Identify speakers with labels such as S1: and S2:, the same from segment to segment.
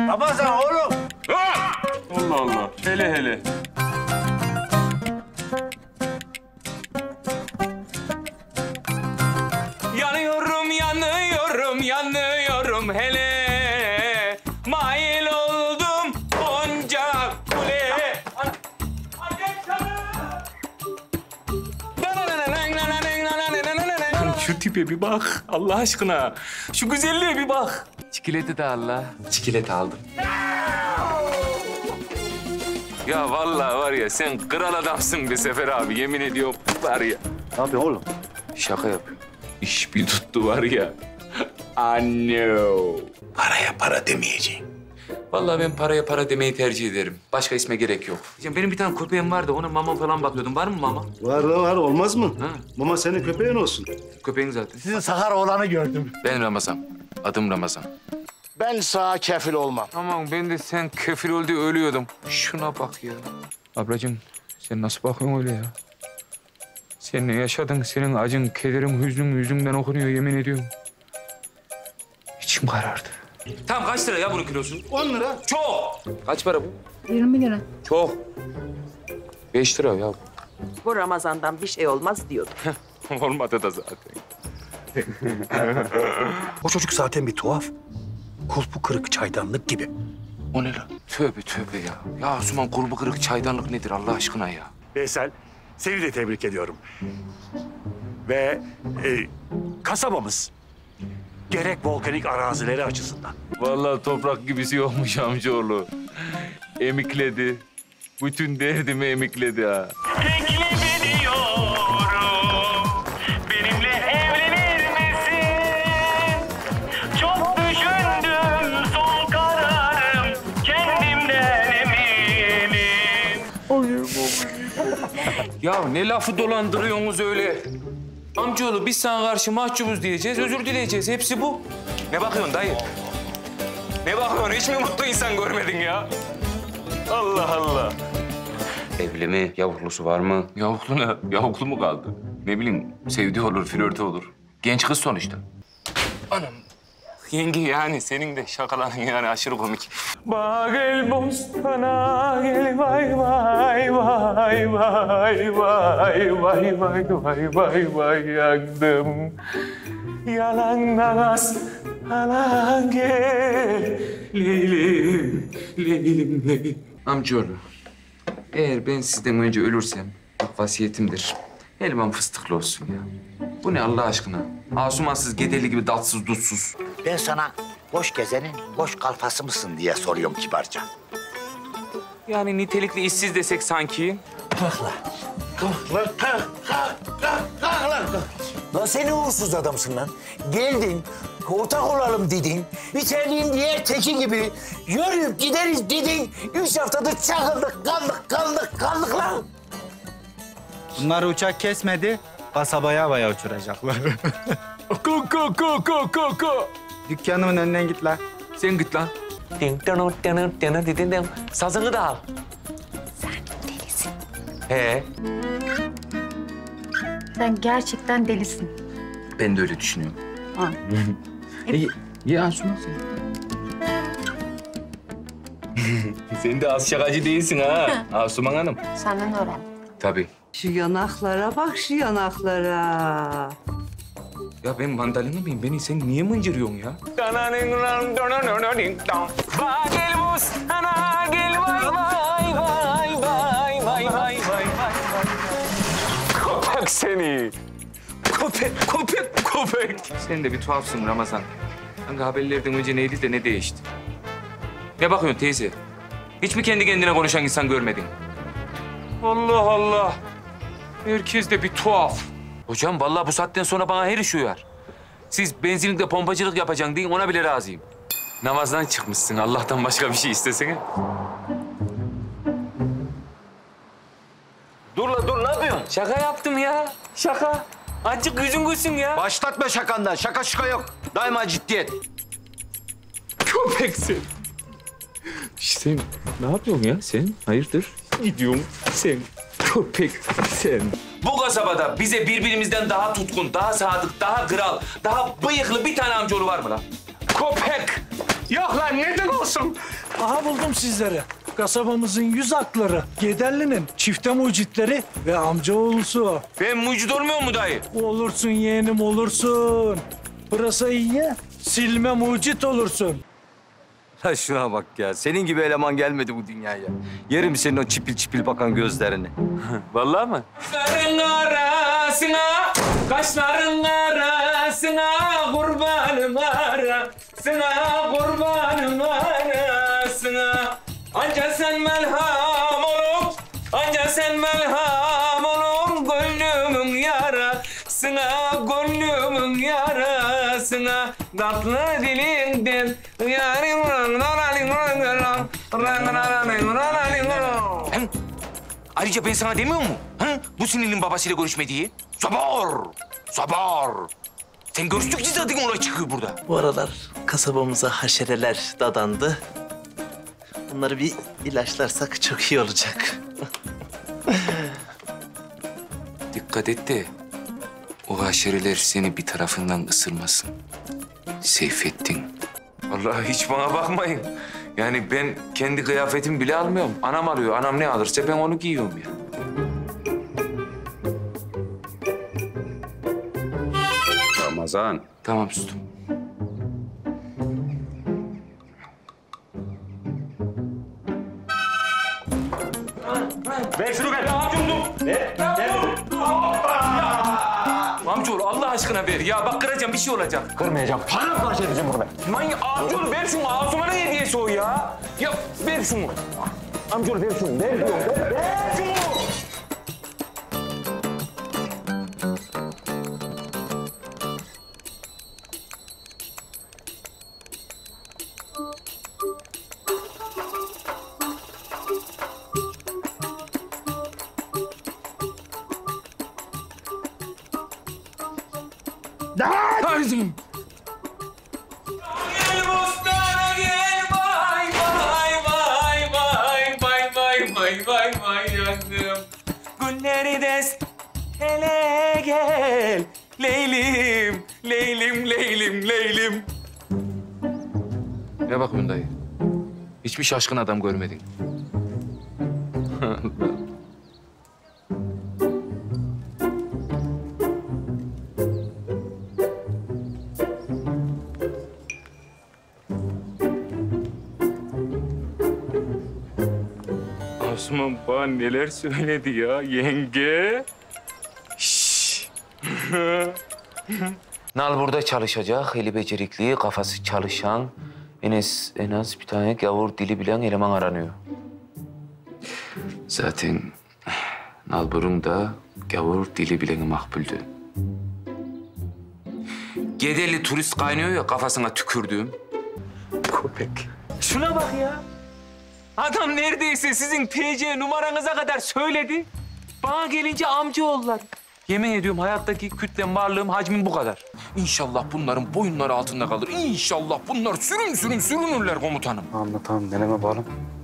S1: Ramazan oğlum.
S2: Allah Allah. Hele hele. Yanıyorum, yanıyorum, yanıyorum hele. Mail oldum onca kule. Şu tipe bir bak Allah aşkına. Şu güzelliğe bir bak. Çikolata da Allah. Çikolata aldım. Ya vallahi var ya sen kral adamsın be Sefer abi yemin ediyorum var ya.
S1: Ne yapıyorsun oğlum?
S2: Şaka yapıyorum. İş bir tuttu var ya. Anne.
S1: Paraya para demeyeceksin.
S2: Vallahi ben paraya para demeyi tercih ederim. Başka isme gerek yok. Ya benim bir tane köpeğim vardı ona mama falan bakıyordum. Var mı mama?
S1: Var var olmaz mı?
S2: Ha.
S1: Mama senin köpeğin olsun.
S2: Köpeğin zaten.
S3: Sizin Sakar oğlanı gördüm.
S2: Ben Ramazan. Adım Ramazan.
S3: Ben sağa kefil olmam.
S2: Aman ben de sen kefil ol diye ölüyordum. Şuna bak ya. Ablacığım sen nasıl bakıyorsun öyle ya? Sen ne yaşadın? Senin acın, kederin, hüznün yüzünden okunuyor yemin ediyorum. İçim karardı. Tamam kaç lira ya bunun kilosu?
S1: 10 lira.
S2: Çok. Kaç para bu?
S4: 20 lira.
S2: Çok. 5 lira ya.
S5: Bu Ramazan'dan bir şey olmaz diyordum.
S2: Olmadı da zaten.
S6: O çocuk zaten bir tuhaf. Kulpu kırık çaydanlık gibi.
S2: O ne lan? Tövbe tövbe ya. Ya Asuman kurbu kırık çaydanlık nedir Allah aşkına ya?
S6: Veysel, seni de tebrik ediyorum. Ve kasabamız gerek volkanik arazileri açısından.
S2: Vallahi toprak gibisi yokmuş amcaoğlu. Emikledi. Bütün derdimi emikledi ha.
S7: Teklif ediyorum, benimle evlenir misin? Çok düşündüm, son kararım, kendimden eminim.
S2: Ya ne lafı dolandırıyorsunuz öyle? Amcaoğlu biz sana karşı mahcubuz diyeceğiz, özür dileyeceğiz. Hepsi bu. Ne bakıyorsun dayı? Ne bakıyorsun? Hiç mi mutlu insan görmedin ya? Allah Allah. Evli mi? Yavuklusu var mı? Yavuklu ne? Yavuklu mu kaldı? Ne bileyim, sevdiği olur, flörtü olur. Genç kız sonuçta. Anam. Yenge yani senin de şakaların yani aşırı komik. Bak el bostana gel vay vay vay vay vay vay vay vay vay yandım. Yalan naz alan gel Leylim Leylim Leylim. Amcaoğlu, eğer ben sizden önce ölürsem bak vasiyetimdir. Elmam fıstıklı olsun ya. Bu ne Allah aşkına? Asumansız, gedeli gibi tatsız, dutsuz.
S3: Ben sana boş gezenin boş kalfası mısın diye soruyorum kibarca.
S2: Yani nitelikli işsiz desek sanki.
S3: Lan sen ne uğursuz adamsın lan. Geldin, ortak olalım dedin. Biterliğin diğer teki gibi yürüyüp gideriz dedin. 3 haftadır çakıldık, kaldık lan.
S8: Bunlar uçak kesmedi, kasabaya havaya uçuracaklar.
S2: Ko.
S8: Dükkanımın önünden git lan.
S2: Sen git lan. Sazını da al.
S4: Sen delisin.
S2: He.
S4: Sen gerçekten delisin.
S2: Ben de öyle düşünüyorum.
S4: Ha.
S2: Ye Asuman sen. Sen de az şakacı değilsin ha Asuman Hanım.
S4: Senden öğren.
S2: Tabii.
S5: Şu yanaklara bak, şu yanaklara.
S2: Ya ben mandalina mıyım? Beni sen niye mıncırıyorsun ya? Bak el bostana gel vay vay vay vay vay vay vay. Köpek seni. Köpek. Sen de bir tuhafsın Ramazan. Hangi haberlerden önce neydi de ne değişti? Ne bakıyorsun teyze? Hiç mi kendi kendine konuşan insan görmedin? Allah Allah. Herkes de bir tuhaf. Hocam vallahi bu saatten sonra bana her iş uyar. Siz benzinlikte pompacılık yapacaksın deyin ona bile razıyım. Namazdan çıkmışsın Allah'tan başka bir şey istesene. Dur ne yapıyorsun? Şaka yaptım ya. Şaka. Azıcık yüzün gülsün ya.
S6: Başlatma şakandan. Şaka şuka yok. Daima ciddiyet.
S2: Köpeksin. Sen ne yapıyorsun ya sen? Hayırdır? Gidiyorum sen. Köpek sen. Bu kasabada bize birbirimizden daha tutkun, daha sadık, daha kral, daha bıyıklı bir tane amcaoğlu var mı lan? Köpek!
S1: Yok lan neden olsun?
S9: Aha buldum sizleri. Kasabamızın 100 akları, Gederli'nin çifte mucitleri ve amcaoğlusu.
S2: Ben mucit olmuyor mu dayı?
S9: Olursun yeğenim olursun. Pırasayı ye, silme mucit olursun.
S10: Ha şuna bak ya. Senin gibi eleman gelmedi bu dünyaya. Yerim senin o çipil çipil bakan gözlerini.
S2: Vallahi mı? Kaşların arasına, kaşların arasına, kurbanım arasına, kurbanım arasına. Anca sen melham olup, anca sen melham olup, gönlümün yarasına, gönlümün yarasına. Tatlı dilinden yarim Ayrıca ben sana demiyor mu? Hı? Bu sinirlinin babasıyla görüşme diye. Sabır! Sabır! Sen görüştükçe zaten olay çıkıyor burada.
S11: Bu aralar kasabamıza haşereler dadandı. Bunları bir ilaçlarsak çok iyi olacak.
S2: Dikkat et de o haşereler seni bir tarafından ısırmasın. Seyfettin. Vallahi hiç bana bakmayın. Yani ben kendi kıyafetimi bile almıyorum. Anam alıyor. Anam ne alırsa ben onu giyiyorum ya.
S1: Ramazan.
S2: Tamam sustum.
S1: Ver şunu ver.
S2: Amcaoğlu Allah aşkına ver ya. Bak kıracağım bir şey olacak.
S1: Kırmayacağım. Paramparça edeceğim bunu ben.
S2: Manyak amcaoğlu ver şunu. Ağzıma ne hediyesi o ya? Ya ver şunu.
S1: Amcaoğlu ver şunu. Ver diyorum. Ver şunu.
S2: Haydi. Gel bostana gel vay vay vay vay vay vay vay vay vay yandım. Günleri des hele gel Leylim Leylim Leylim Leylim. Ne bakıyorsun dayı? Hiçbir şaşkın adam görmedin. Osman bana neler söyledi ya yenge? Şşş. Nal burada çalışacak, eli becerikli, kafası çalışan, en az bir tane gavur dili bilen eleman aranıyor. Zaten Nalbur'un da gavur dili bileni makbuldü. Gederli turist kaynıyor ya kafasına tükürdüğüm. Köpek. Şuna bak ya. Adam neredeyse sizin TC numaranıza kadar söyledi. Bana gelince amcaoğullar. Yemin ediyorum hayattaki kütlem, varlığım, hacmim bu kadar. İnşallah bunların boyunları altında kalır. İnşallah bunlar sürün sürün sürünürler komutanım.
S6: Anlatalım, deneme bağlam.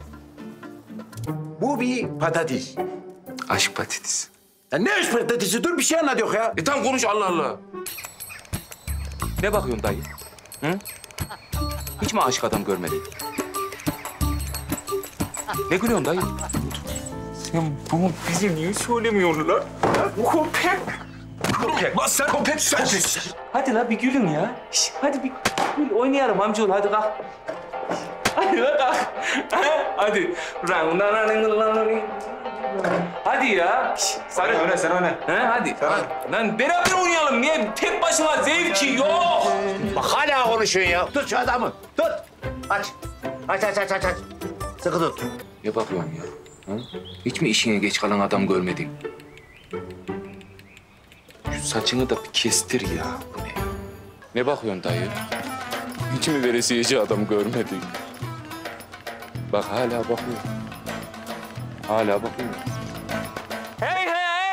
S3: Bu bir patates.
S2: Aşk patates.
S3: Ya ne aşk patatesi? Dur bir şey anlat yok ya.
S2: Tam konuş Allah Allah. Ne bakıyorsun dayı? Hı? Hiç mi aşık adam görmedin? Ne gülüyorsun dayı? Sen bunu bize niye söylemiyorsun lan? Köpek. Köpek. Lan sen köpek sensin. Hadi la bir gülün ya. Şş, hadi bir gül oynayalım amcaoğlu. Hadi kalk. Hadi la kalk. Hadi. Hadi ya. Şş, sarı.
S8: Öne, sen öne.
S2: Hadi. Lan beraber oynayalım. Niye? Tek başıma zevki yok.
S3: Bak hala konuşuyorsun ya. Tut şu adamı. Tut. Aç. Aç. Sıkı tut.
S2: Ne bakıyorsun ya? Ha? Hiç mi işine geç kalan adam görmedin? Şu saçını da bir kestir ya. Bu ne? Ne bakıyorsun dayı? Hiç mi veresiyeci adam görmedin? Bak hala bakıyor. Hala bakıyor. Hey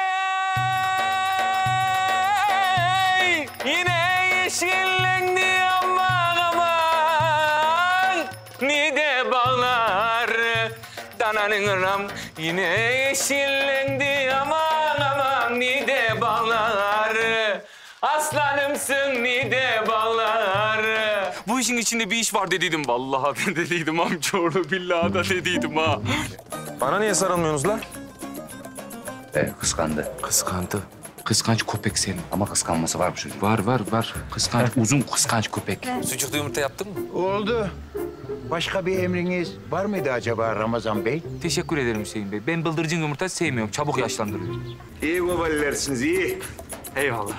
S2: hey! Yine yeşillendi aman aman. Nide bağlar dananıram. Yine yeşillendi aman aman. Nide bağlar. Aslanımsın nide bağlar. Bu işin içinde bir iş var dediydim. Vallahi ben dediydim amcaoğlu. Billahi da dediydim ha.
S1: Bana niye sarılmıyorsunuz lan?
S10: Kıskandı.
S2: Kıskandı. Kıskanç köpek senin.
S10: Ama kıskanması var bu çocuk.
S2: Var. Kıskanç, uzun kıskanç köpek. Sucuklu yumurta yaptın mı?
S3: Oldu. Başka bir emriniz var mıydı acaba Ramazan Bey?
S2: Teşekkür ederim Hüseyin Bey. Ben bıldırcın yumurta sevmiyorum. Çabuk yaşlandırıyor.
S1: İyi babalilersiniz, iyi.
S2: Eyvallah.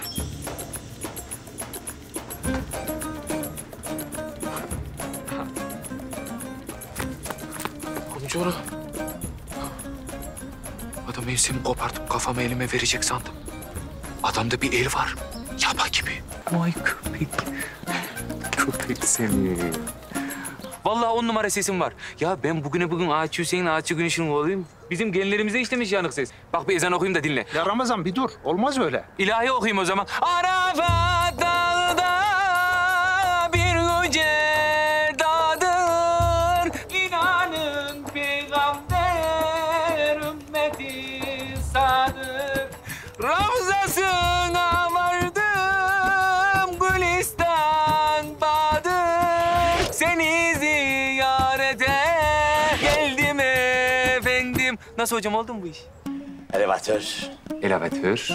S2: Amcaoğlu. Adam ensemi kopartıp kafamı elime verecek sandım. Adamda bir el var. Yaba gibi. Vay köpek. Köpek seni. Vallahi 10 numara sesim var. Ya ben bugün Ağaç Hüseyin, Ağaççı Güneş'in oğluyum. Bizim genlerimize işlemiş yanık ses. Bak bir ezan okuyayım da dinle.
S6: Ya Ramazan bir dur. Olmaz öyle.
S2: İlahi okuyayım o zaman. Arafat dağda bir yüce dağdır. İnanın peygamber ümmeti sadık. Ravzasına vardım Gülistan Bahadır. Seni ziyarete geldim efendim. Nasıl hocam oldu mu bu iş?
S3: Elevatör.
S2: Elevatör.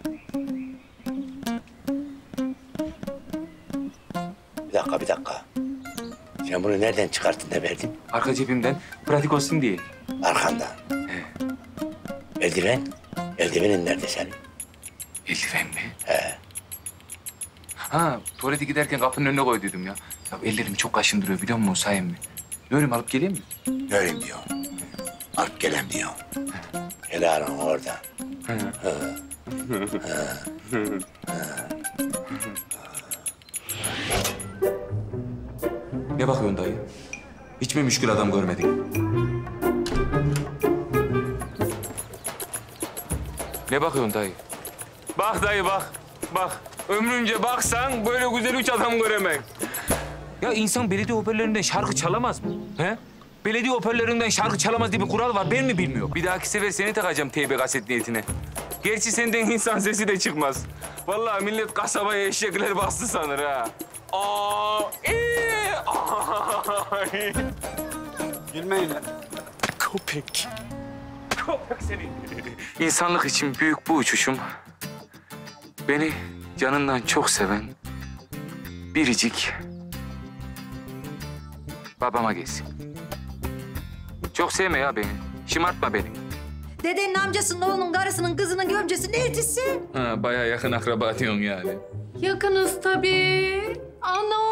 S3: Bir dakika. Sen bunu nereden çıkarttın da verdin?
S2: Arka cebimden pratik olsun diye.
S3: Arkandan. Eldiven? Eldivenin nerede senin?
S2: Eldiven mi? Ha, tuvalete giderken kapının önüne koyduydum ya. Ya ellerimi çok kaşındırıyor biliyor musun sayem mi? Göreyim alıp geleyim mi?
S3: Göreyim diyor. Alıp gelem diyor. Helalın orada.
S2: Ne bakıyorsun dayı? Hiç mi müşkül adam görmedin? Ne bakıyorsun dayı? Bak dayı bak. Bak. Ömrünce baksan böyle güzel üç adam göremem. Ya insan belediye hoparlöründen şarkı çalamaz mı? He? Belediye hoparlöründen şarkı çalamaz diye bir kural var. Ben mi bilmiyorum? Bir dahaki sefer seni takacağım teybe kaset niyetine. Gerçi senden insan sesi de çıkmaz. Vallahi millet kasabaya eşekler bastı sanır ha. Ay.
S1: Gülmeyin lan.
S2: Köpek. Köpek seni. İnsanlık için büyük bu uçuşum. Beni canından çok seven biricik babama gelsin. Çok sevme ya beni. Şımartma beni.
S5: Dedenin amcasının, oğlunun, karısının, kızının gömcesi neytisi?
S2: Ha, bayağı yakın akraba diyorsun yani.
S4: Yakınız tabii. Ano.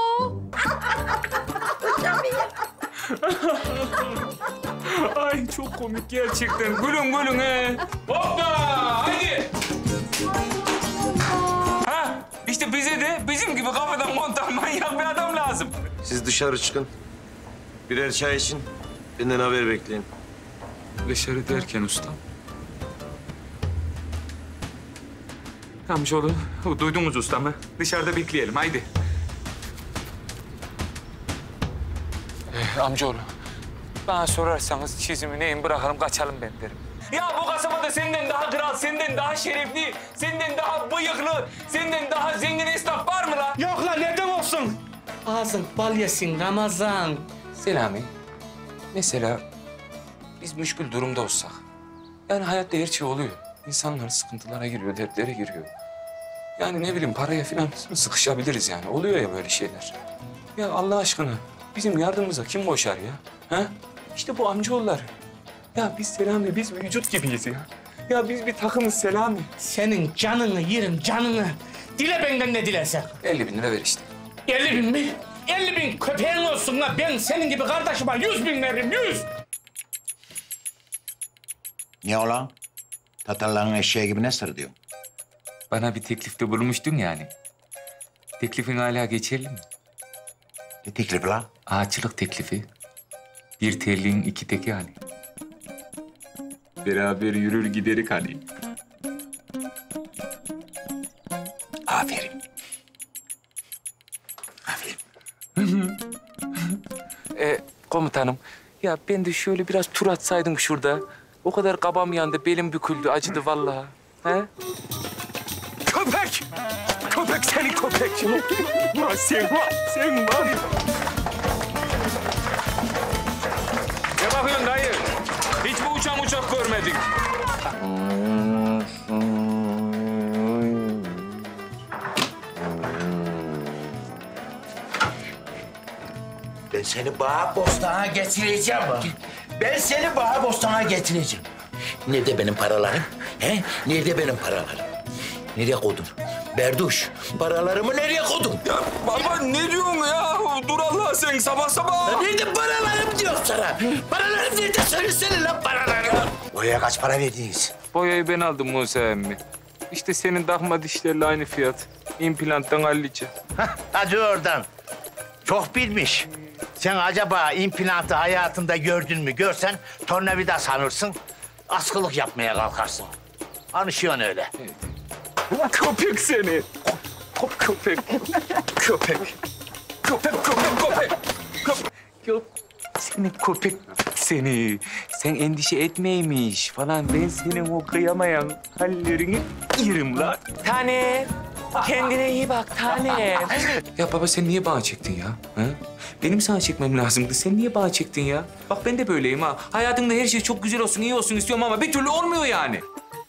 S2: Ay çok komik gerçekten. Gülün he. Hoppa! Haydi! Ha, işte bize de bizim gibi kafadan montan manyak bir adam lazım.
S12: Siz dışarı çıkın. Birer çay için benden haber bekleyin.
S2: Dışarı derken ustam. Amcaoğlu, duydunuz ustamı. Dışarıda bekleyelim, haydi. Amcaoğlu, bana sorarsanız çizimi neyin bırakalım, kaçalım ben derim. Ya bu kasabada senden daha kral, senden daha şerefli, senden daha bıyıklı, senden daha zengin esnaf var mı la?
S11: Yok la neden olsun? Ağzın bal yesin Ramazan.
S2: Selami, mesela biz müşkül durumda olsak, yani hayatta her şey oluyor. İnsanlar sıkıntılara giriyor, dertlere giriyor. Yani ne bileyim paraya falan sıkışabiliriz yani. Oluyor ya böyle şeyler. Ya Allah aşkına bizim yardımımıza kim koşar ya? Ha? İşte bu amcaoğulları. Ya biz Selami, biz vücut gibiyiz ya. Ya biz bir takımız Selami.
S11: Senin canını yerim canını. Dile benden ne dilersen.
S2: 50.000 lira ver işte.
S11: 50.000 mi? 50.000 köpeğin olsun la. Ben senin gibi kardeşime 100.000 veririm 100.
S3: Ne olan? Tatarların eşeği gibi ne sır diyor?
S2: Bana bir teklifte bulunmuştun yani. Teklifin hala geçerli mi?
S3: Ne teklifi la?
S2: Ağaççılık teklifi. Bir terliğin iki teki hani. Beraber yürür giderik hani.
S3: Aferin. Aferin.
S2: Komutanım, ya ben de şöyle biraz tur atsaydım şurada. O kadar kabam yandı, belim büküldü, acıdı vallahi. He?
S6: Köpek! Köpek seni!
S2: Seni köpek. Ulan sen var ya. Ne bakıyorsun dayı? Hiç mi uçak görmedin?
S3: Ben seni Bağ-Bostan'a getireceğim. Ben seni Bağ-Bostan'a getireceğim. Nerede benim paralarım? He? Nerede benim paralarım? Nereye koydun? Berduş, paralarımı nereye koydun?
S2: Ya baba ne diyorsun ya? Dur Allah sen sabah sabah.
S3: Ya nerede paralarım diyor sana? Paralarım nerede? Söylesene lan paralarım. Boyaya kaç para verdiniz?
S2: Boyayı ben aldım Musa emmi. İşte senin takma dişlerle aynı fiyat. İmplanttan halledeceğim.
S3: Hadi oradan. Çok bilmiş. Sen acaba implantı hayatında gördün mü? Görsen tornavida sanırsın. Askılık yapmaya kalkarsın. Anışıyorsun öyle.
S2: Köpek seni. Köpek. Köpek. Yok. Senin köpek seni. Sen endişe etmeymiş falan. Ben senin o kıyamayan hallerini yerim lan. Tanem. Kendine iyi bak tanem. Ya baba sen niye bağ çektin ya? Ha? Benim sana çekmem lazımdı. Sen niye bağ çektin ya? Bak ben de böyleyim ha. Hayatımda her şey çok güzel olsun, iyi olsun istiyorum ama bir türlü olmuyor yani.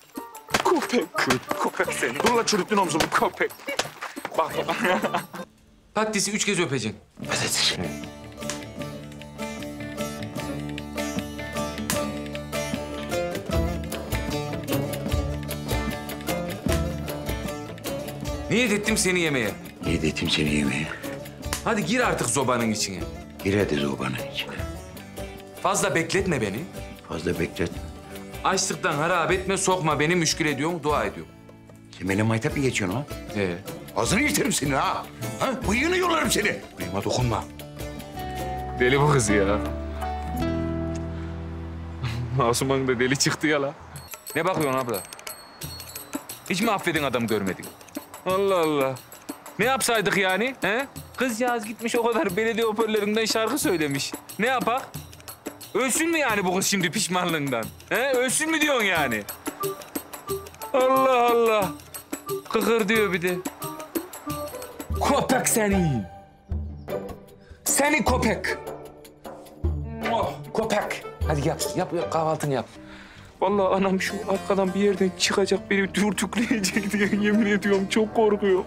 S2: Köpek seni. Dur la çürüttün omzumu köpek. Bak. Patatesi 3 kez öpeceksin.
S3: Patates.
S2: Niyet ettim seni yemeye.
S3: Niyet ettim seni yemeye.
S2: Hadi gir artık zobanın içine.
S3: Gir hadi zobanın içine.
S2: Fazla bekletme beni.
S3: Fazla bekletme.
S2: Açlıktan harap etme, sokma beni, müşkül ediyorum, dua ediyorum.
S3: Sen benimle maytap mı geçiyorsun ha? Ağzını yırtarım seni ha. Ha? Bıyığını yolarım seni.
S2: Bıyığıma dokunma. Deli bu kız ya. Asuman da deli çıktı ya la. Ne bakıyorsun abla? Hiç mi affedin adam görmedin? Allah Allah. Ne yapsaydık yani? He? Kızcağız gitmiş o kadar belediye hoparlöründen şarkı söylemiş. Ne yapak? Ölsün mü yani bu kız şimdi pişmanlığından? He? Ölsün mü diyorsun yani? Allah Allah. Kıkır diyor bir de. Köpek seni. Seni köpek. Oh, köpek. Hadi yap kahvaltını yap. Vallahi anam şu arkadan bir yerden çıkacak beni dürtükleyecek diye yemin ediyorum çok korkuyorum.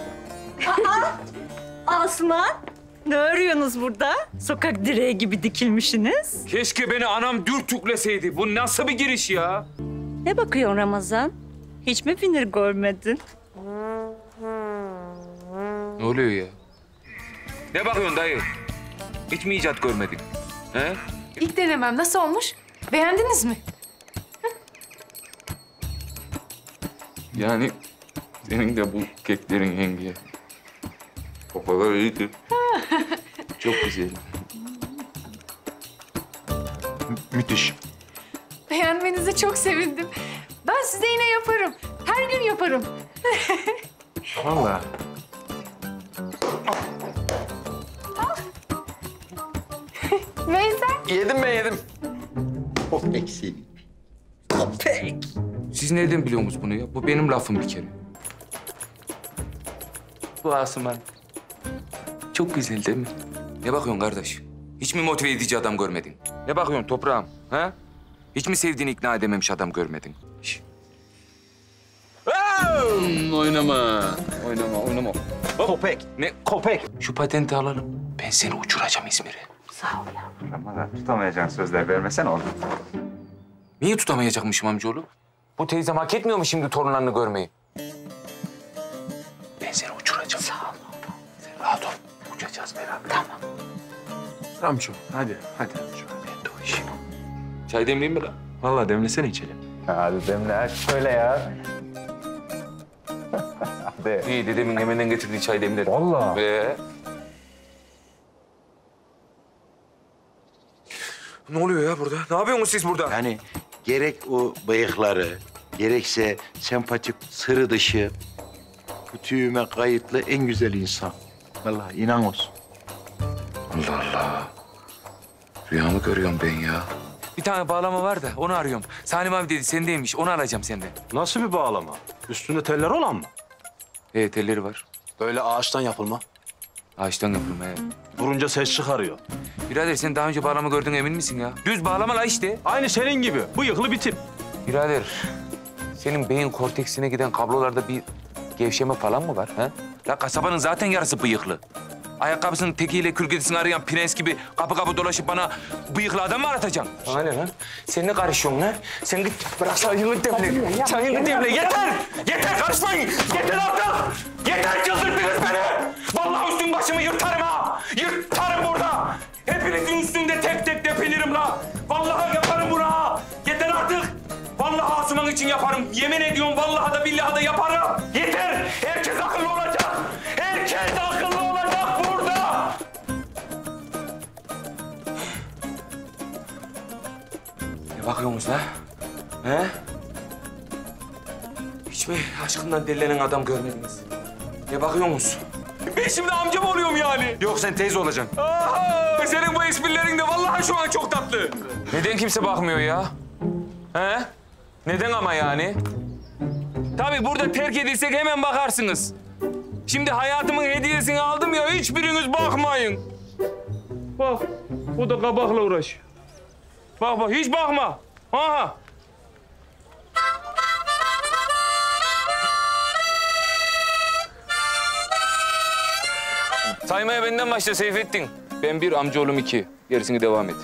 S13: Asuman, ne arıyorsunuz burada? Sokak direği gibi dikilmişsiniz.
S2: Keşke beni anam dürtükleseydi. Bu nasıl bir giriş ya?
S13: Ne bakıyorsun Ramazan? Hiç mi finir görmedin?
S2: Ne oluyor ya? Ne bakıyorsun dayı? Hiç mi icat görmedin? He?
S4: İlk denemem nasıl olmuş? Beğendiniz mi?
S2: Yani senin de bu keklerin yenge. O kadar iyiydi. Çok güzel.
S6: Müthiş.
S4: Beğenmenize çok sevindim. Ben size yine yaparım. Her gün yaparım.
S6: Vallahi.
S4: Veysel.
S1: Yedim ben yedim.
S3: Köpek seni. Köpek.
S2: Siz nereden biliyorsunuz bunu ya? Bu benim lafım bir kere. Bu Asuman. Çok güzel değil mi? Ne bakıyorsun kardeş? Hiç mi motive edici adam görmedin? Ne bakıyorsun toprağım? Ha? Hiç mi sevdiğini ikna edememiş adam görmedin? Şişt. Oynama. Oynama.
S6: Köpek.
S2: Ne?
S6: Köpek.
S2: Şu patenti alalım. Ben seni uçuracağım İzmir'e.
S8: Ramazan tutamayacağın sözler vermesen olur.
S2: Niye tutamayacakmışım amcaoğlu? Bu teyzem hak etmiyor mu şimdi torunlarını görmeyi? Ben seni uçuracağım. Sağ ol baba. Sen rahat ol. Uçacağız beraber. Tamam.
S1: Ramço hadi.
S2: Ben de o işi. Çay demleyeyim mi lan?
S1: Vallahi demlesene içelim.
S8: Hadi demle aç şöyle ya. Hadi.
S2: İyi dedemin hemen getirdiği çay demlerim.
S8: Vallahi.
S2: Ne oluyor ya burada? Ne yapıyorsunuz siz burada?
S3: Yani gerek o bıyıkları, gerekse sempatik sırı dışı, bu tüyüme kayıtlı en güzel insan. Vallahi inan olsun.
S2: Allah Allah. Rüya mı görüyorum ben ya? Bir tane bağlama var da onu arıyorum. Salim abi dedi sendeymiş. Onu alacağım senden.
S1: Nasıl bir bağlama? Üstünde teller olan mı?
S2: Evet telleri var.
S6: Böyle ağaçtan yapılma.
S2: Ağaçtan yapılma ya.
S6: Vurunca ses çıkarıyor.
S2: Birader sen daha önce bağlama gördün emin misin ya? Düz bağlama la işte.
S6: Aynı senin gibi. Bıyıklı bir tip.
S2: Birader senin beyin korteksine giden kablolarda bir gevşeme falan mı var? Ha? La kasabanın zaten yarısı bıyıklı. Ayakkabısının tekiyle kürgedisini arayan prens gibi kapı kapı dolaşıp bana bıyıklı adam mı aratacaksın? Bana ne lan? Sen ne karışıyorsun lan? Sen git bırak çayını demle. Çayını demle. Yeter! Yeter karışmayın! Yeter artık! Yeter çıldırttınız beni! Vallahi üstüm başımı yırtarım ha! Yırtarım burada! Hepinizin üstünde tek tek depinirim la! Vallahi yaparım bunu ha! Yeter artık! Vallahi Asuman için yaparım. Yemin ediyorum vallahi da billahi da yaparım. Yeter! Herkes akıllı olacak! Herkes akıllı olacak burada! Ne bakıyorsunuz la? He? Hiç mi aşkından delilenen adam görmediniz? Ne bakıyorsunuz? Ben şimdi amca mı oluyorum yani?
S1: Yok sen teyze olacaksın.
S2: Aa, senin bu esprilerin de vallahi şu an çok tatlı. Neden kimse bakmıyor ya? He? Neden ama yani? Tabii burada terk edilsek hemen bakarsınız. Şimdi hayatımın hediyesini aldım ya hiçbiriniz bakmayın. Bak, o da kabakla uğraşıyor. Bak bak hiç bakma. Aha. Saymaya benden başla Seyfettin. Ben bir, amcaoğlum iki. Gerisini devam et.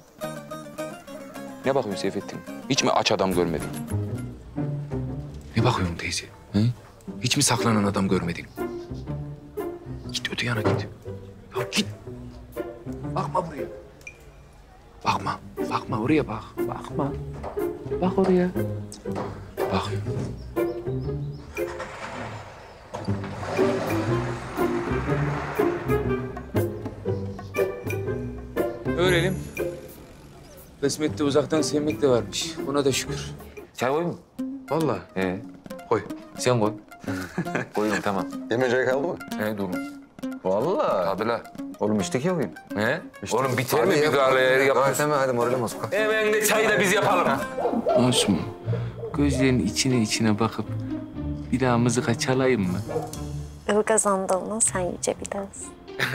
S2: Ne bakıyorsun Seyfettin? Hiç mi aç adam görmedin? Ne bakıyorsun teyze? Hı? Hiç mi saklanan adam görmedin? Git öte yana git. Ya git. Bakma buraya. Bakma. Bakma oraya bak. Bakma. Bak oraya. Bak. Öğrenelim. Kısmette uzaktan sevmek de varmış. Buna da şükür. Çay koyayım mı? Vallahi. Koy. Sen koy. Koyuyorum tamam.
S12: Demeyecek kaldı mı?
S2: Durun.
S12: Vallahi.
S2: Tabii la.
S12: Oğlum içtik ya bugün.
S2: Oğlum biter mi bir galaya yapıyorsun?
S12: Tamam hadi moralim bozuk.
S2: Hemen de çayı da biz yapalım. Osman, gözlerin içine bakıp bir daha mızıka çalayım mı?
S14: Ilgaz Anadolu'na sen yüce biraz.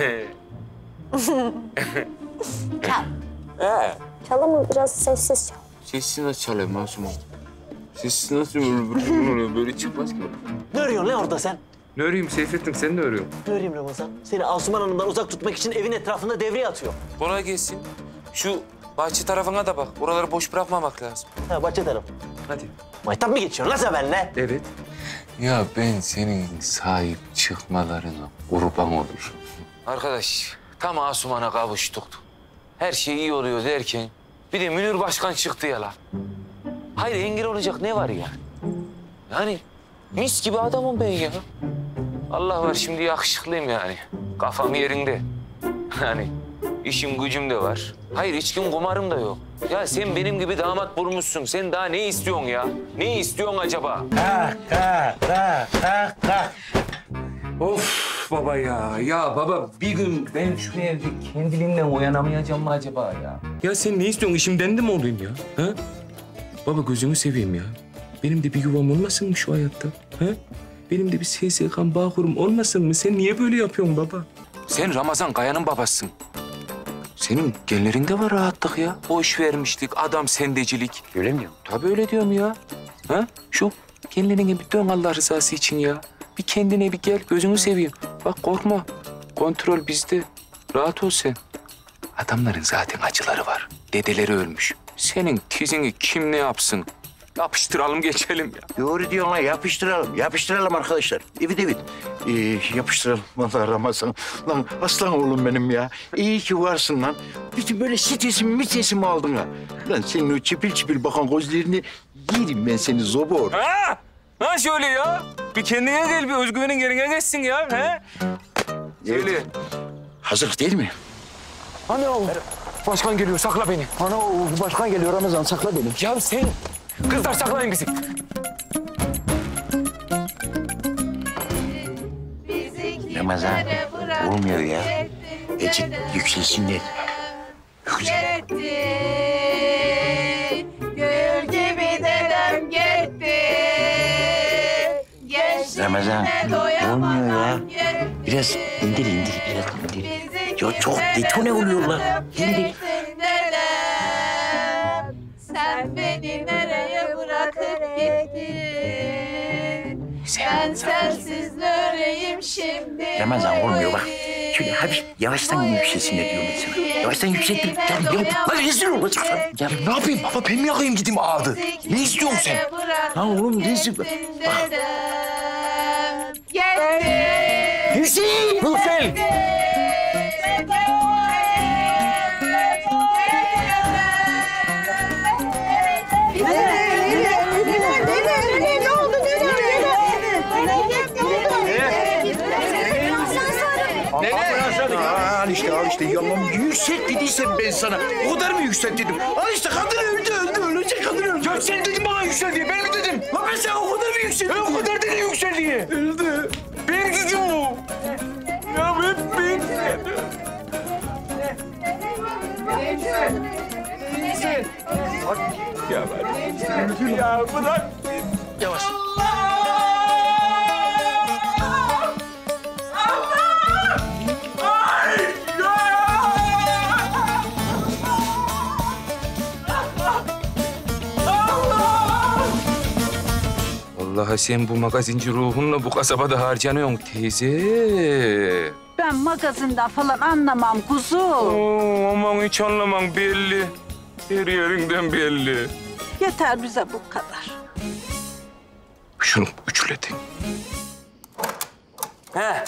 S14: Çal. Çal ama biraz sessiz çal.
S2: Sessiz nasıl çalayım Osman? Sessiz nasıl böyle çıkmaz ki?
S11: Ne arıyorsun lan orada sen?
S2: Ne öreyim Seyfettin, sen ne örüyorsun?
S11: Ne arayayım Ramazan? Seni Asuman Hanım'dan uzak tutmak için evin etrafında devreye atıyor.
S2: Kolay gelsin. Şu bahçe tarafına da bak. Oraları boş bırakmamak lazım.
S11: Ha bahçe tarafı.
S2: Hadi.
S11: Maytap mı geçiyorsun lan sen benimle?
S2: Evet. Ya ben senin sahip çıkmalarına kurban olurum. Arkadaş, tam Asuman'a kavuştuk. Her şey iyi oluyor derken bir de Münir Başkan çıktı ya la. Hayır engel olacak ne var ya? Yani mis gibi adamım ben ya. Allah var şimdi yakışıklıyım yani. Kafam yerinde. Yani işim gücüm de var. Hayır içkim kumarım da yok. Ya sen benim gibi damat bulmuşsun. Sen daha ne istiyorsun ya? Ne istiyorsun acaba? Of baba ya. Ya baba bir gün ben şu evde kendiliğimden uyanamayacağım mı acaba ya? Ya sen ne istiyorsun? İşimden de mi olayım ya? Ha? Baba gözünü seveyim ya. Benim de bir yuvam olmasın mı şu hayatta? Ha? Benim de bir SSK'm, Bağkur'um olmasın mı? Sen niye böyle yapıyorsun baba? Sen Ramazan Kaya'nın babasısın. Senin genlerinde var rahatlık ya. Boş vermişlik, adam sendecilik.
S6: Öyle mi diyorsun?
S2: Tabii öyle diyorum ya. Ha? Şu kendine bir dön Allah rızası için ya. Bir kendine bir gel, gözünü seveyim. Bak korkma. Kontrol bizde. Rahat ol sen. Adamların zaten acıları var. Dedeleri ölmüş. Senin tizini kim ne yapsın? Yapıştıralım geçelim ya.
S3: Doğru diyorsun lan, yapıştıralım. Yapıştıralım arkadaşlar. Evet. Yapıştıralım vallahi Ramazan. Lan aslan oğlum benim ya. İyi ki varsın lan. Bütün böyle stresimi aldın ha. Lan senin o çipil bakan gözlerini yerim ben seni zobor.
S2: Ha? Ha şöyle ya. Bir kendine gel, bir özgüvenin yerine geçsin ya. Ha? Söyle.
S3: Hazır değil mi?
S2: Ana o. Başkan geliyor, sakla beni.
S3: Ana o başkan geliyor Ramazan, sakla beni.
S2: Ya sen, kızlar saklayın bizi.
S3: Ramazan, olmuyor ya. Ecik yükselsinler.
S15: Gitti, gül gibi dedem gitti. Gençliğim
S3: Ramazan, olmuyor ya. Biraz indir, biraz indir. Ya çok detone oluyorlar. İndir.
S15: Sen beni nereye bırakıp gittin? Ben sensiz nereyim şimdi?
S3: Ramazan olmuyor bak. Şöyle hafif yavaştan yükselsin ne diyorum ben sana. Yavaştan yükselttim. Yani lan rezil olacaksın. Ya ne yapayım baba ben mi yakayım gideyim ağdı? Ne istiyorsun sen? Lan oğlum rezil. Bak. Hüseyin! Hüseyin! Al işte yalan yüksek dediysem ben sana. O kadar mı yüksek dedim? Al işte kadın öldü ölecek kadın öldü. Ya sen dedin bana yüksel diye ben mi dedim? Lan ben sana o kadar mı yüksel diye? O kadar dedi yüksel diye. Öldü. Benim gücüm bu. Ya hep benim. Ya ben. Ya bırak. Yavaş.
S2: Vallahi sen bu magazinci ruhunla bu kasabada harcanıyorsun teyze.
S5: Ben magazinden falan anlamam kuzu.
S2: Oo, aman hiç anlamam belli. Her yerinden belli.
S5: Yeter bize bu kadar.
S2: Şunu üçledin.
S3: He.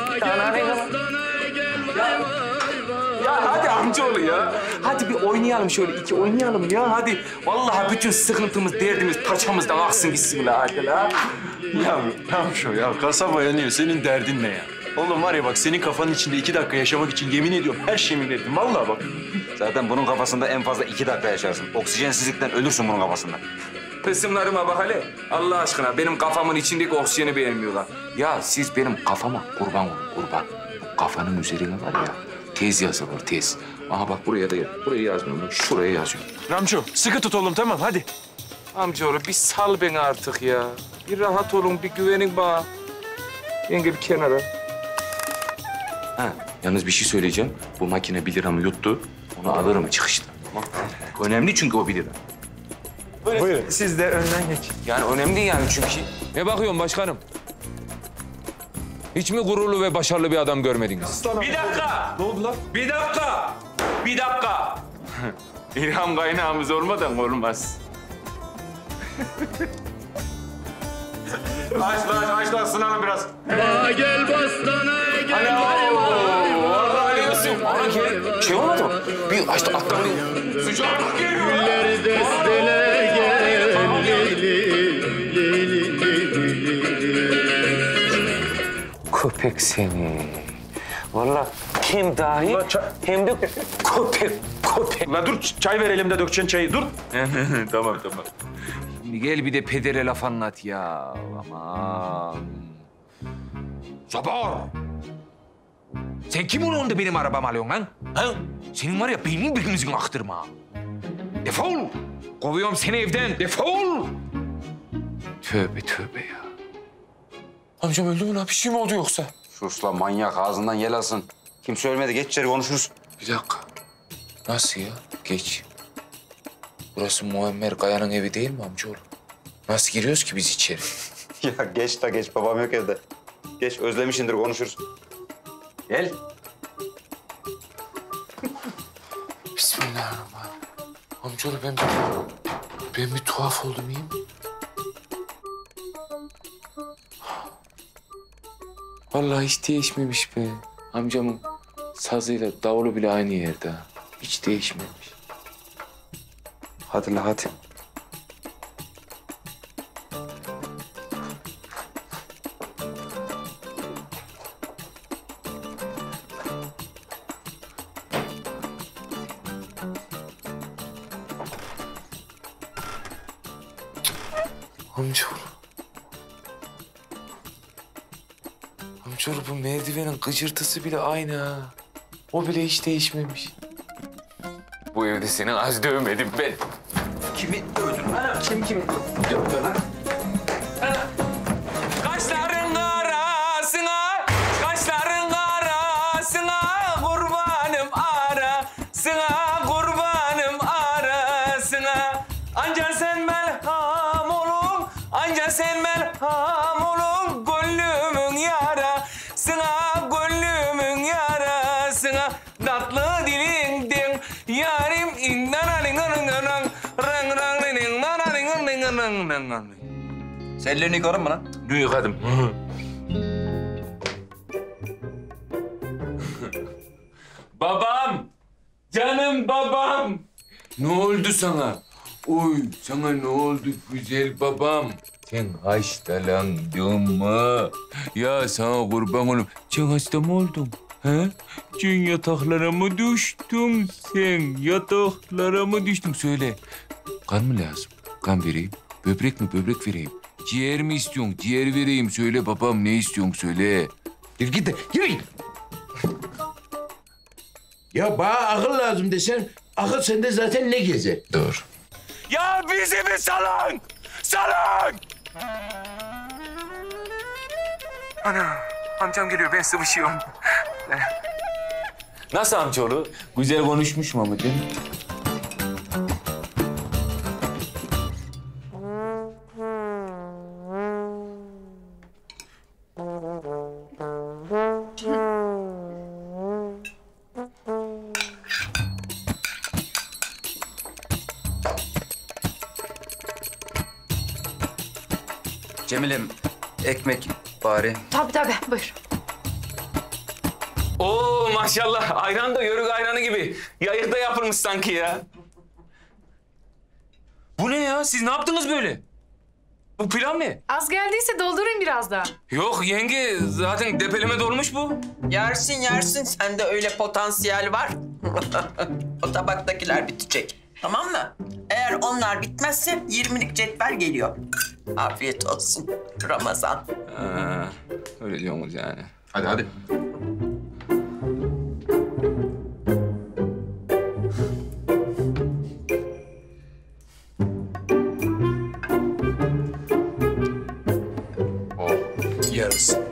S2: Ya hadi amcaoğlu ya. Hadi bir oynayalım şöyle iki oynayalım ya hadi. Vallahi bütün sıkıntımız, derdimiz paçamızdan aksın gitsin la hadi la.
S1: Ya Ramço ya kasaba yanıyor. Senin derdin ne ya? Oğlum var ya bak senin kafanın içinde 2 dakika yaşamak için yemin ediyorum her şeyimi verdim. Vallahi bak.
S8: Zaten bunun kafasında en fazla 2 dakika yaşarsın. Oksijensizlikten ölürsün bunun kafasında.
S2: Kısımlarıma bak hele. Allah aşkına benim kafamın içindeki oksijeni beğenmiyorlar. Ya siz benim kafama kurban olun kurban. Bu kafanın üzerine var ya tez yazılır tez. Aha bak buraya da buraya yazmıyorum. Şuraya yazıyorum.
S1: Ramço sıkı tut oğlum tamam hadi.
S2: Amcaoğlu bir sal beni artık ya. Bir rahat olun, bir güvenin bana. Yenge bir kenara. Ha, yalnız bir şey söyleyeceğim. Bu makine 1 liramı yuttu. Onu alırım çıkışta. Tamam. Önemli çünkü o 1 lira.
S1: Buyurun. Siz de önden geçin.
S2: Yani önemli yani çünkü. Ne bakıyorsun başkanım? Hiç mi gururlu ve başarılı bir adam görmediniz? Bir dakika!
S1: Ne oldu lan?
S2: Bir dakika! Bir dakika! İlham kaynağımız olmadan olmaz. Aç ısınalım biraz.
S7: Gel bastana gel.
S2: Orada alıyorsun. Ana şey olmadı mı? Bir açtı atlamayın. Sıcaklık geliyor.
S7: Güller destele gel.
S2: Köpek seni. Vallahi hem dahi hem de köpek.
S1: La dur çay verelim de dökeceksin çayı dur.
S2: Tamam. Şimdi gel bir de pedere laf anlat ya. Aman. Sabah. Sen kim onu da benim arabamı alıyorsun lan? Ha? Senin var ya beynin birimizin aktırma. Defol. Kovuyorum seni evden. Defol. Tövbe ya. Amcam öldü mü lan? Bir şey mi oldu yoksa?
S8: Sus lan manyak ağzından yel alsın. Kimse ölmedi geç içeri konuşuruz.
S2: Bir dakika. Nasıl ya? Geç. Burası Muammer Kaya'nın evi değil mi amcaoğlu? Nasıl giriyoruz ki biz içeri?
S8: Ya geç babam yok evde. Geç özlemişindir konuşuruz. Gel.
S2: Bismillahirrahmanirrahim. Amcaoğlu ben bir tuhaf oldum iyi mi? Vallahi hiç değişmemiş be. Amcamın sazıyla davulu bile aynı yerde ha. Hiç değişmemiş. Hadi la hadi. Amcaoğlu. Amcaoğlu bu merdivenin gıcırtısı bile aynı ha. O bile hiç değişmemiş. Bu evde seni az dövmedim ben.
S3: Kimi dövdün lan? Kimi dövdün lan?
S2: Kaşların yarasına, gönlümün yarasına, tatlı dilindin yarim
S10: Sen ellerini yıkarım mı lan?
S2: Dün yıkadım. Babam! Canım babam! Ne oldu sana? Oy sana ne oldu güzel babam? Sen hastalandın mı? Ya sana kurban olayım. Sen hasta mı oldun? He? Sen yataklara mı düştün sen? Yataklara mı düştün? Söyle. Kan mı lazım? Kan vereyim. Böbrek mi? Böbrek vereyim. Ciğer mi istiyorsun? Ciğer vereyim. Söyle babam ne istiyorsun? Söyle.
S3: Yürü git de yürü. Ya bana akıl lazım desen akıl sende zaten ne gezer?
S2: Dur. Ya bizi bir salın! Salın! Ana, amcam geliyor. Ben sıvışıyorum. Nasıl amcaoğlu? Güzel konuşmuş mu ama değil mi?
S10: Cemilem, ekmek bari.
S4: Tabii buyur.
S2: Oo maşallah. Ayran da yörük ayranı gibi. Yayıkta yapılmış sanki ya. Bu ne ya? Siz ne yaptınız böyle? Bu pilav ne?
S4: Az geldiyse doldurun biraz daha.
S2: Yok yenge, zaten depeleme dolmuş bu.
S16: Yersin. Sende öyle potansiyel var. O tabaktakiler bitecek. Tamam mı? Eğer onlar bitmezse 20'lik cetvel geliyor. Afiyet olsun Ramazan.
S2: Öyle diyorsunuz yani. Hadi.
S1: Yarısı.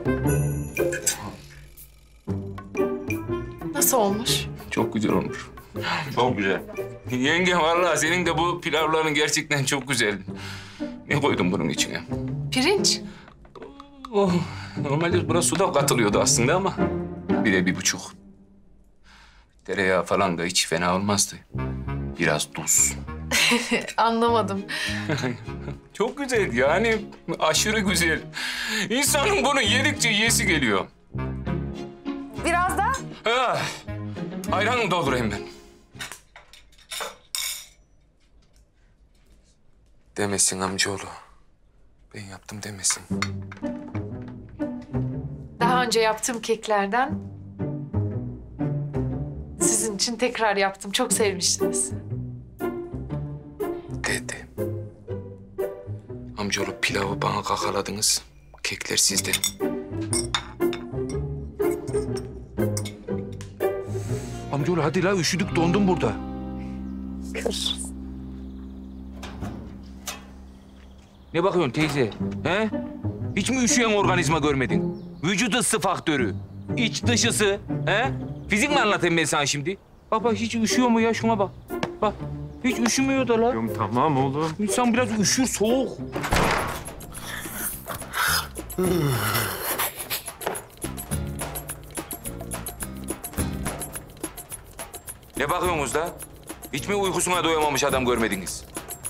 S4: Nasıl olmuş?
S2: Çok güzel olmuş.
S8: Çok güzel.
S2: Yenge vallahi senin de bu pilavların gerçekten çok güzeldi. Ne koydun bunun içine?
S4: Pirinç.
S2: Oh, normalde buna su da katılıyordu aslında ama 1'e 1,5. Tereyağı falan da hiç fena olmazdı. Biraz tuz.
S4: Anlamadım.
S2: Çok güzel yani aşırı güzel. İnsanın bunu yedikçe yesi geliyor.
S4: Biraz da.
S2: Ayran doldurayım ben. Demesin amcaoğlu. Ben yaptım demesin.
S4: Daha önce yaptığım keklerden sizin için tekrar yaptım. Çok sevmiştiniz.
S2: Dedi. Amcaoğlu pilavı bana kakaladınız. Kekler sizde.
S1: Amcaoğlu hadi la üşüdük dondum burada.
S14: Görüşürüz.
S2: Ne bakıyorsun teyze? He? Hiç mi üşüyen organizma görmedin? Vücut ısı faktörü, iç dışısı. He? Fizik mi anlatayım ben sana şimdi? Baba hiç üşüyor mu ya? Şuna bak. Bak. Hiç üşümüyor da la.
S1: Tamam oğlum.
S2: İnsan biraz üşür, soğuk. Ne bakıyorsunuz da? Hiç mi uykusuna doyamamış adam görmediniz?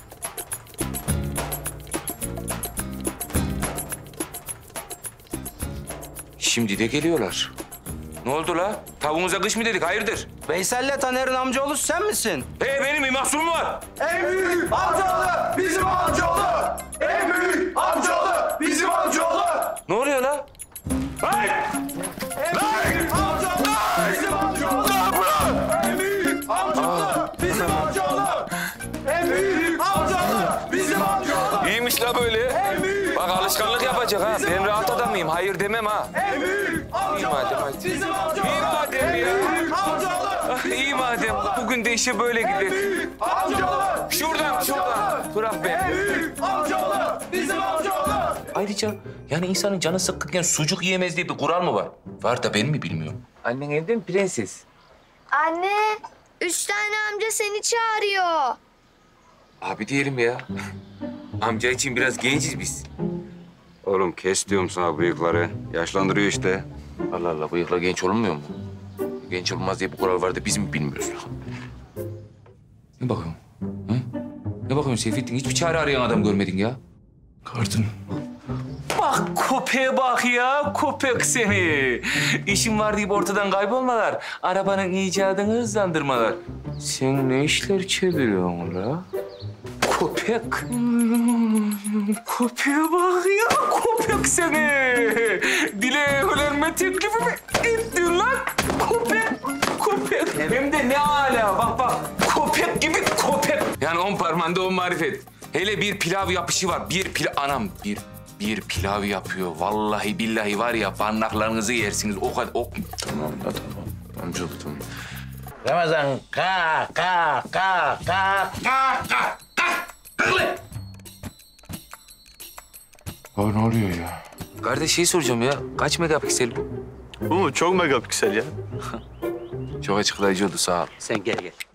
S2: Şimdi de geliyorlar. Ne oldu la? Tavuğumuza kış mı dedik? Hayırdır?
S10: Veysel'le Taner'in amcaoğlu sen misin?
S2: Benim bir mahsum var.
S7: En büyük amcaoğlu bizim amcaoğlu. En büyük amcaoğlu bizim amcaoğlu.
S2: Ne oluyor la?
S7: Hey! En büyük amcaoğlu bizim amcaoğlu. En büyük amcaoğlu bizim amcaoğlu. En büyük amcaoğlu bizim amcaoğlu.
S2: İyiymiş la böyle. Bak alışkanlık yapacak ha. Ben rahat adamıyım. Hayır demem ha.
S7: En büyük
S2: İyi madem hadi.
S7: bizim amcaoğlu.
S2: İyi madem ya.
S7: En büyük amcaoğlu.
S2: İyi madem. Bugün de işe böyle gidelim.
S7: Amcaoğlu.
S2: Şuradan. Bırak beni.
S7: En büyük amcaoğlu bizim amcaoğlu.
S2: Ayrıca yani insanın canı sıkkınken sucuk yiyemez diye bir kural mı var? Var da ben mi bilmiyorum? Annen evde mi prenses?
S14: Anne, 3 tane amca seni çağırıyor.
S2: Abi diyelim ya. Amca için biraz genciz biz.
S8: Oğlum kes diyorum sana bıyıkları. Yaşlandırıyor işte.
S2: Allah Allah, bıyıklar genç olunmuyor mu? Genç olmaz diye bu kural var da biz mi bilmiyoruz? Ne bakıyorsun? Hı? Ne bakıyorsun Seyfettin? Hiçbir çare arayan adam görmedin ya.
S1: Gördüm.
S2: Bak köpeğe bak ya, köpek seni. İşin var deyip ortadan kaybolmalar. Arabanın icadını hızlandırmalar. Sen ne işler çeviriyorsun la? Köpek. Köpeğe bak ya, köpek seni. Dile evlenme teklifi mi ettin lan? Köpek, köpek. Hem de ne âlâ, bak. Köpek gibi köpek. Yani 10 parmağında 10 marifet. Hele bir pilav yapışı var. Bir pilav yapıyor. Vallahi billahi var ya, parmaklarınızı yersiniz. O kadar...
S1: Tamam. Amcaoğlu tamam.
S3: Ramazan kalk.
S1: Ne oluyor ya?
S2: Kardeş şey soracağım ya. Kaç megapiksel bu?
S12: Bu mu? Çok megapiksel ya.
S2: Çok açıklayıcı oldu, sağ ol.
S10: Sen gel.